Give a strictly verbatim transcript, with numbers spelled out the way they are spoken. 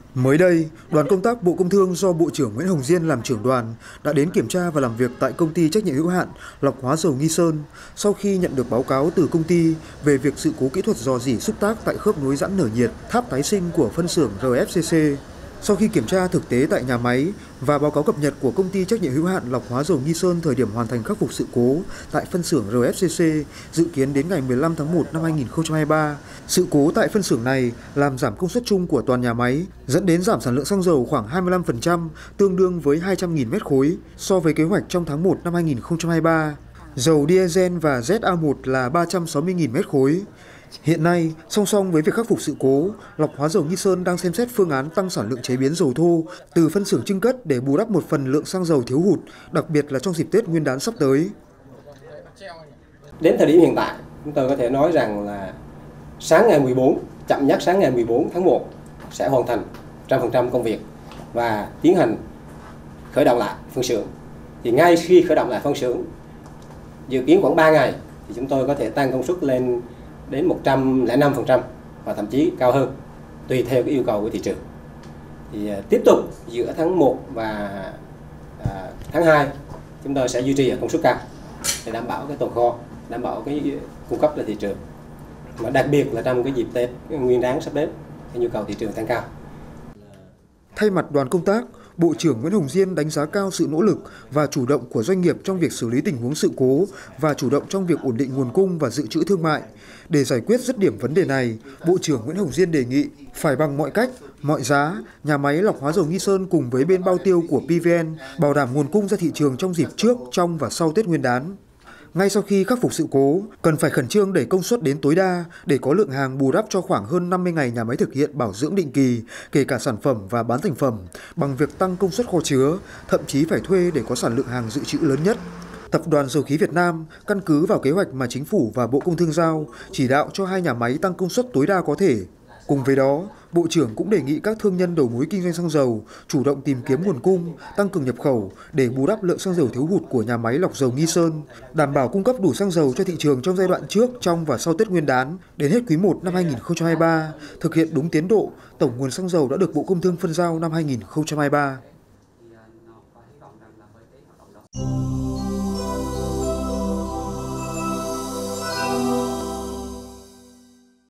Mới đây, đoàn công tác Bộ Công Thương do Bộ trưởng Nguyễn Hồng Diên làm trưởng đoàn đã đến kiểm tra và làm việc tại công ty trách nhiệm hữu hạn lọc hóa dầu Nghi Sơn sau khi nhận được báo cáo từ công ty về việc sự cố kỹ thuật rò rỉ xúc tác tại khớp nối giãn nở nhiệt tháp tái sinh của phân xưởng rờ ép xê xê. Sau khi kiểm tra thực tế tại nhà máy và báo cáo cập nhật của công ty trách nhiệm hữu hạn lọc hóa dầu Nghi Sơn thời điểm hoàn thành khắc phục sự cố tại phân xưởng rờ ép xê xê dự kiến đến ngày mười lăm tháng một năm hai nghìn không trăm hai mươi ba, sự cố tại phân xưởng này làm giảm công suất chung của toàn nhà máy, dẫn đến giảm sản lượng xăng dầu khoảng hai mươi lăm phần trăm, tương đương với hai trăm nghìn mét khối so với kế hoạch trong tháng một năm hai nghìn không trăm hai mươi ba. Dầu diesel và Z A một là ba trăm sáu mươi nghìn mét khối. Hiện nay, song song với việc khắc phục sự cố, lọc hóa dầu Nghi Sơn đang xem xét phương án tăng sản lượng chế biến dầu thô từ phân xưởng trưng cất để bù đắp một phần lượng xăng dầu thiếu hụt, đặc biệt là trong dịp Tết Nguyên đán sắp tới. Đến thời điểm hiện tại, chúng tôi có thể nói rằng là sáng ngày mười bốn, chậm nhất sáng ngày mười bốn tháng một sẽ hoàn thành một trăm phần trăm công việc và tiến hành khởi động lại phân xưởng. Thì ngay khi khởi động lại phân xưởng, dự kiến khoảng ba ngày thì chúng tôi có thể tăng công suất lên đến một trăm lẻ năm phần trăm và thậm chí cao hơn tùy theo cái yêu cầu của thị trường. Thì uh, tiếp tục giữa tháng một và uh, tháng hai chúng tôi sẽ duy trì ở công suất cao để đảm bảo cái tồn kho, đảm bảo cái cung cấp lên thị trường. Mà đặc biệt là trong cái dịp Tết Nguyên đán sắp đến, cái nhu cầu thị trường tăng cao. Thay mặt đoàn công tác, Bộ trưởng Nguyễn Hồng Diên đánh giá cao sự nỗ lực và chủ động của doanh nghiệp trong việc xử lý tình huống sự cố và chủ động trong việc ổn định nguồn cung và dự trữ thương mại. Để giải quyết dứt điểm vấn đề này, Bộ trưởng Nguyễn Hồng Diên đề nghị phải bằng mọi cách, mọi giá, nhà máy lọc hóa dầu Nghi Sơn cùng với bên bao tiêu của pê vê en bảo đảm nguồn cung ra thị trường trong dịp trước, trong và sau Tết Nguyên đán. Ngay sau khi khắc phục sự cố, cần phải khẩn trương đẩy công suất đến tối đa để có lượng hàng bù đắp cho khoảng hơn năm mươi ngày nhà máy thực hiện bảo dưỡng định kỳ, kể cả sản phẩm và bán thành phẩm, bằng việc tăng công suất kho chứa, thậm chí phải thuê để có sản lượng hàng dự trữ lớn nhất. Tập đoàn Dầu khí Việt Nam căn cứ vào kế hoạch mà Chính phủ và Bộ Công Thương giao, chỉ đạo cho hai nhà máy tăng công suất tối đa có thể. Cùng với đó, Bộ trưởng cũng đề nghị các thương nhân đầu mối kinh doanh xăng dầu chủ động tìm kiếm nguồn cung, tăng cường nhập khẩu để bù đắp lượng xăng dầu thiếu hụt của nhà máy lọc dầu Nghi Sơn, đảm bảo cung cấp đủ xăng dầu cho thị trường trong giai đoạn trước, trong và sau Tết Nguyên đán đến hết quý một năm hai nghìn không trăm hai mươi ba, thực hiện đúng tiến độ tổng nguồn xăng dầu đã được Bộ Công Thương phân giao năm hai nghìn không trăm hai mươi ba.